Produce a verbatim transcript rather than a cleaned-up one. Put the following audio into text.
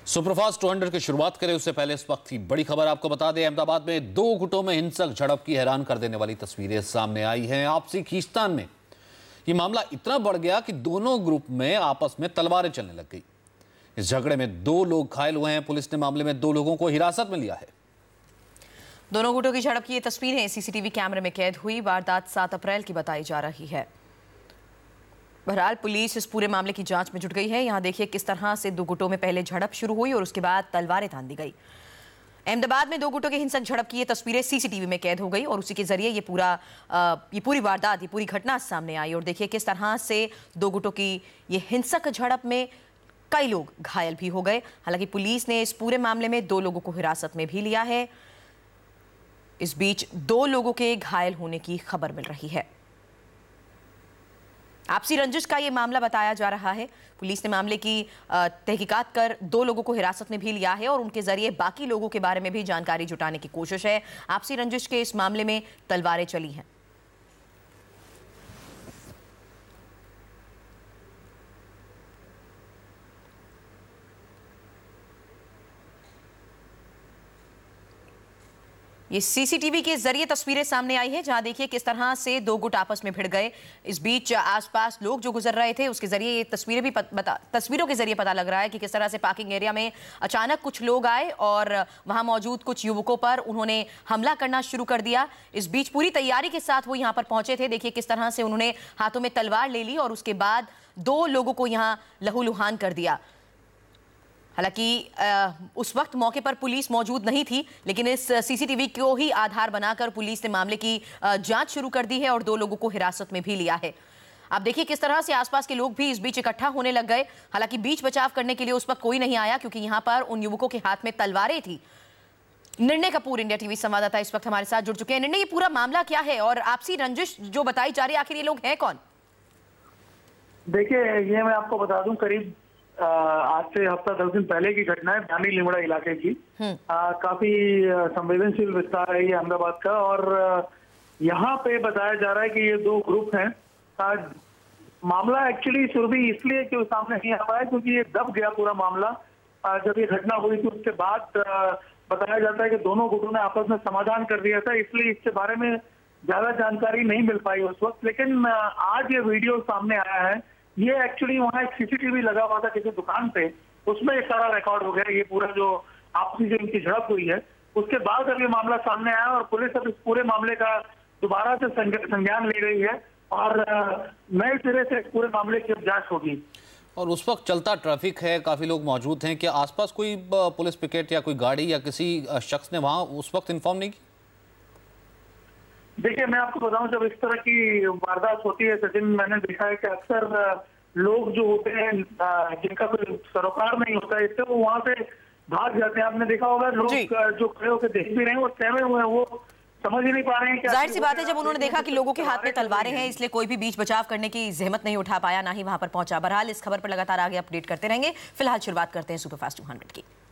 Superfast दो सौ की शुरुआत करें उससे पहले इस वक्त की बड़ी खबर आपको बता दें। अहमदाबाद में दो गुटों में हिंसक झड़प की हैरान कर देने वाली तस्वीरें सामने आई हैं। आपसी खींचतान में यह मामला इतना बढ़ गया कि दोनों ग्रुप में आपस में तलवारें चलने लग गई। इस झगड़े में दो लोग घायल हुए हैं। पुलिस ने मामले में दो लोगों को हिरासत में लिया है। दोनों गुटों की झड़प की ये तस्वीरें सीसीटीवी कैमरे में कैद हुई। वारदात सात अप्रैल की बताई जा रही है। बहरहाल पुलिस इस पूरे मामले की जांच में जुट गई है। यहां देखिए किस तरह से दो गुटों में पहले झड़प शुरू हुई और उसके बाद तलवारें तान दी गई। अहमदाबाद में दो गुटों के हिंसक झड़प की ये तस्वीरें सीसीटीवी में कैद हो गई और उसी के जरिए ये पूरा ये पूरी वारदात, ये पूरी घटना सामने आई। और देखिए किस तरह से दो गुटों की ये हिंसक झड़प में कई लोग घायल भी हो गए। हालांकि पुलिस ने इस पूरे मामले में दो लोगों को हिरासत में भी लिया है। इस बीच दो लोगों के घायल होने की खबर मिल रही है। आपसी रंजिश का ये मामला बताया जा रहा है। पुलिस ने मामले की तहकीकात कर दो लोगों को हिरासत में भी लिया है और उनके जरिए बाकी लोगों के बारे में भी जानकारी जुटाने की कोशिश है। आपसी रंजिश के इस मामले में तलवारें चली हैं। ये सीसीटीवी के जरिए तस्वीरें सामने आई है, जहां देखिए किस तरह से दो गुट आपस में भिड़ गए। इस बीच आसपास लोग जो गुजर रहे थे उसके जरिए ये तस्वीरें भी बता तस्वीरों के जरिए पता लग रहा है कि किस तरह से पार्किंग एरिया में अचानक कुछ लोग आए और वहां मौजूद कुछ युवकों पर उन्होंने हमला करना शुरू कर दिया। इस बीच पूरी तैयारी के साथ वो यहाँ पर पहुंचे थे। देखिए किस तरह से उन्होंने हाथों में तलवार ले ली और उसके बाद दो लोगों को यहाँ लहूलुहान कर दिया। हालांकि उस वक्त मौके पर पुलिस मौजूद नहीं थी, लेकिन इस सीसीटीवी को ही आधार बनाकर पुलिस ने मामले की जांच शुरू कर दी है और दो लोगों को हिरासत में भी लिया है। आप देखिए किस तरह से आसपास के लोग भी इस बीच इकट्ठा होने लग गए। हालांकि बीच बचाव करने के लिए उस वक्त कोई नहीं आया क्योंकि यहाँ पर उन युवकों के हाथ में तलवारें थी। निर्णय कपूर, इंडिया टीवी संवाददाता, इस वक्त हमारे साथ जुड़ चुके हैं। निर्णय, ये पूरा मामला क्या है और आपसी रंजिश जो बताई जा रही है, आखिर ये लोग हैं कौन? देखिए, ये मैं आपको बता दूं, करीब आज से हफ्ता दस दिन पहले की घटना है भ्यानी लिमड़ा इलाके की। आ, काफी संवेदनशील विस्तार है ये अहमदाबाद का और यहाँ पे बताया जा रहा है कि ये दो ग्रुप हैं। आ, मामला एक्चुअली शुरू भी इसलिए क्यों सामने नहीं आ पाया क्योंकि ये दब गया पूरा मामला। आ, जब ये घटना हुई थी उसके बाद आ, बताया जाता है कि दोनों गुटों ने आपस में समाधान कर दिया था, इसलिए इसके बारे में ज्यादा जानकारी नहीं मिल पाई उस वक्त। लेकिन आज ये वीडियो सामने आया है। ये एक्चुअली वहाँ एक सीसीटीवी लगा हुआ था किसी दुकान पे, उसमें ये सारा रिकॉर्ड हो गया। ये पूरा जो आपसी जो इनकी झड़प हुई है उसके बाद अब ये मामला सामने आया और पुलिस अब इस पूरे मामले का दोबारा से संज्ञान ले रही है और नए सिरे से पूरे मामले की जांच होगी। और उस वक्त चलता ट्रैफिक है, काफी लोग मौजूद हैं। क्या आसपास कोई पुलिस पिकेट या कोई गाड़ी या किसी शख्स ने वहां उस वक्त इन्फॉर्म नहीं की? देखिए, मैं आपको बताऊं, जब इस तरह की वारदात होती है सचिन, मैंने देखा है कि अक्सर लोग जो होते हैं जिनका कोई सरोकार नहीं होता है, इससे वो वहां से भाग जाते हैं। आपने देखा होगा लोग जो खड़े होकर देख भी रहे हैं वो सहमे हुए हैं, वो समझ ही नहीं पा रहे हैं। जाहिर सी बात है, जब उन्होंने देखा कि लोगों के हाथ में तलवारें हैं, इसलिए कोई भी बीच बचाव करने की जहमत नहीं उठा पाया, ना ही वहां पर पहुंचा। बहरहाल इस खबर पर लगातार आगे अपडेट करते रहेंगे। फिलहाल शुरुआत करते हैं सुपरफास्ट दो सौ की।